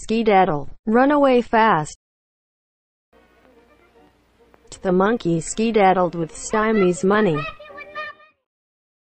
skedaddle. Run away fast. The monkey skedaddled with Stymie's money.